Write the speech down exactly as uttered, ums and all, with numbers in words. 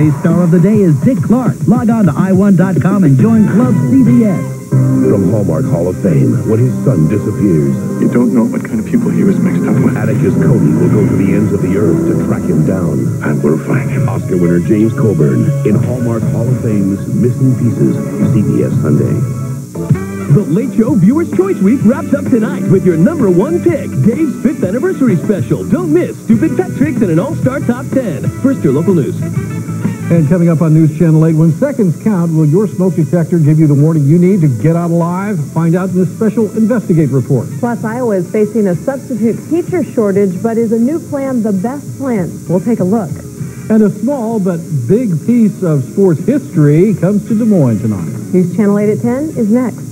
Today's star of the day is Dick Clark. Log on to i one dot com and join Club C B S. From Hallmark Hall of Fame, when his son disappears, you don't know what kind of people he was mixed up with. Atticus Cody will go to the ends of the earth to track him down. And we'll find him. Oscar winner James Coburn in Hallmark Hall of Fame's Missing Pieces, C B S Sunday. The Late Show Viewers' Choice Week wraps up tonight with your number one pick, Dave's fifth Anniversary Special. Don't miss Stupid Pet Tricks and an All-Star Top ten. First, your local news. And coming up on News Channel eight, when seconds count, will your smoke detector give you the warning you need to get out alive? Find out in this special Investigate report. Plus, Iowa is facing a substitute teacher shortage, but is a new plan the best plan? We'll take a look. And a small but big piece of sports history comes to Des Moines tonight. News Channel eight at ten is next.